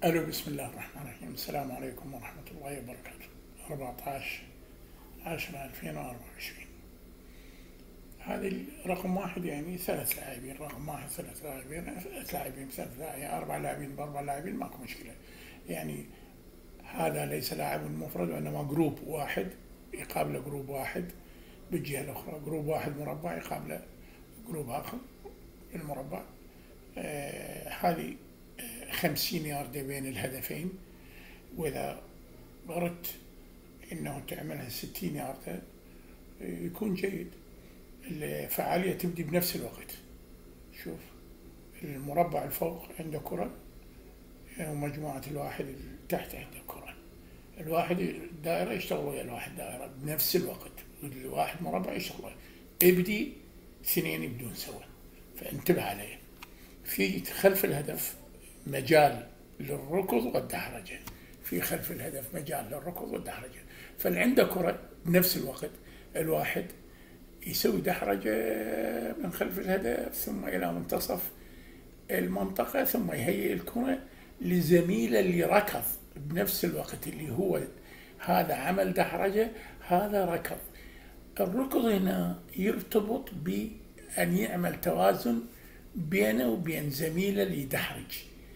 ألو، بسم الله الرحمن الرحيم. السلام عليكم ورحمة الله وبركاته. 14/10/2024. هذه رقم واحد، يعني 3 لاعبين. رقم واحد 3 لاعبين، 3 لاعبين ب3 لاعبين، 4 لاعبين ب4 لاعبين، ماكو مشكلة. يعني هذا ليس لاعب مفرد وإنما جروب واحد يقابله جروب واحد بالجهة الأخرى، جروب واحد مربع يقابله جروب آخر بالمربع. هذه 50 ياردة بين الهدفين، وإذا أردت أنه تعملها 60 ياردة يكون جيد. الفعالية تبدي بنفس الوقت. شوف، المربع الفوق عنده كرة ومجموعة الواحد تحت عنده كرة. الواحد دائرة يشتغل ويا الواحد دائرة بنفس الوقت، والواحد مربع يشتغل. ابدي اثنين يبدون سوا، فانتبه عليه. في خلف الهدف مجال للركض والدحرجة، في خلف الهدف مجال للركض والدحرجة. فاللي عنده كرة بنفس الوقت الواحد يسوي دحرجة من خلف الهدف ثم إلى منتصف المنطقة، ثم يهيئ الكرة لزميله اللي ركض بنفس الوقت، اللي هو هذا عمل دحرجة، هذا ركض. الركض هنا يرتبط بأن يعمل توازن بينه وبين زميله اللي يدحرج.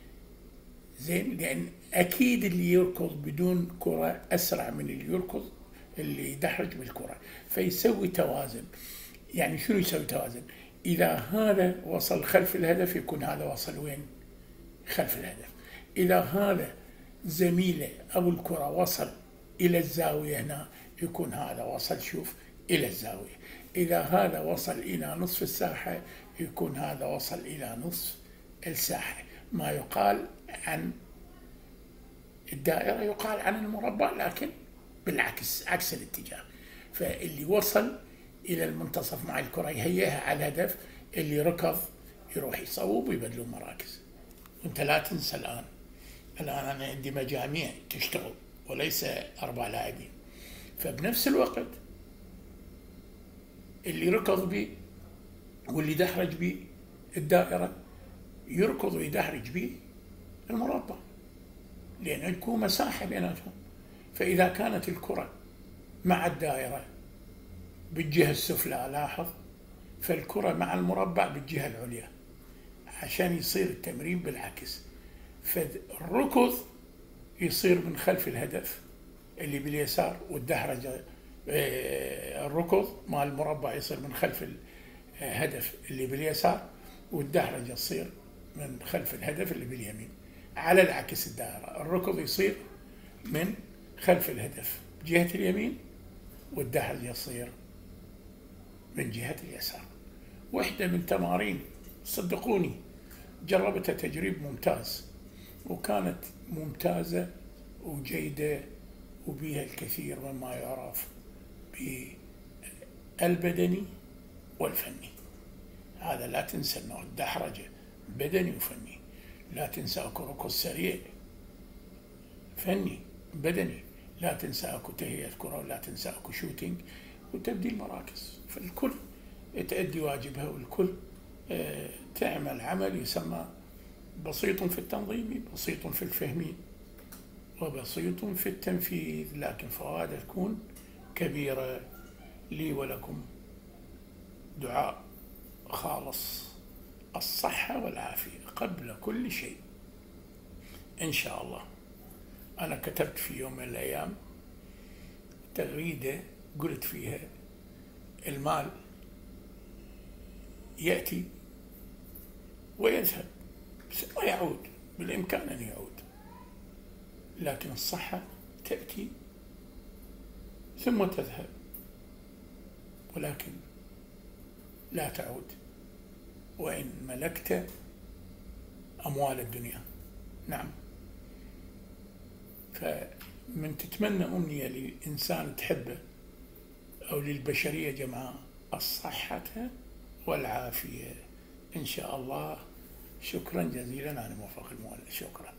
زين، لأن أكيد اللي يركض بدون كرة أسرع من اللي يركض اللي يدحرج بالكرة، فيسوي توازن. يعني شنو يسوي توازن؟ إذا هذا وصل خلف الهدف يكون هذا وصل وين؟ خلف الهدف. إذا هذا زميله أو الكرة وصل إلى الزاوية هنا يكون هذا وصل، شوف، إلى الزاوية. إذا هذا وصل إلى نصف الساحة يكون هذا وصل إلى نصف الساحة. ما يقال عن الدائرة يقال عن المربع، لكن بالعكس، عكس الاتجاه. فاللي وصل إلى المنتصف مع الكرة يهيئها على الهدف، اللي ركض يروح يصوب ويبدلون مراكز. وانت لا تنسى الآن أنا عندي مجاميع تشتغل وليس 4 لاعبين. فبنفس الوقت اللي ركض بي واللي دحرج بي الدائرة يركض ويدحرج بي المربع، لأن يكون مساحة بيناتهم. فإذا كانت الكرة مع الدائرة بالجهة السفلى، لاحظ، فالكرة مع المربع بالجهة العليا، عشان يصير التمرين بالعكس. فالركض يصير من خلف الهدف اللي باليسار، والدحرجة الركض مع المربع يصير من خلف الهدف اللي باليسار، والدحرجة تصير من خلف الهدف اللي باليمين. على العكس الدائرة، الركض يصير من خلف الهدف جهة اليمين، والدحرجة يصير من جهة اليسار. واحدة من تمارين، صدقوني جربتها تجريب ممتاز، وكانت ممتازة وجيدة، وبيها الكثير مما يعرف بالبدني والفني. هذا لا تنسى أنه الدحرجة بدني وفني. لا تنسى أكو ركض سريع فني بدني، لا تنسى أكو تهيئة كرة، ولا تنسى أكو شوتينج وتبديل مراكز. فالكل تأدي واجبها، والكل تعمل عمل يسمى بسيط في التنظيم، بسيط في الفهم، وبسيط في التنفيذ، لكن فوائده تكون كبيرة. لي ولكم دعاء خالص، الصحة والعافية قبل كل شيء إن شاء الله. أنا كتبت في يوم من الأيام تغريدة قلت فيها: المال يأتي ويذهب ثم يعود، بالإمكان أن يعود، لكن الصحة تأتي ثم تذهب، ولكن لا تعود وإن ملكت أموال الدنيا. نعم. فمن تتمنى أمنية لإنسان تحبه أو للبشرية جمعاء الصحة والعافية إن شاء الله. شكرا جزيلا على موفق المولى. شكرا.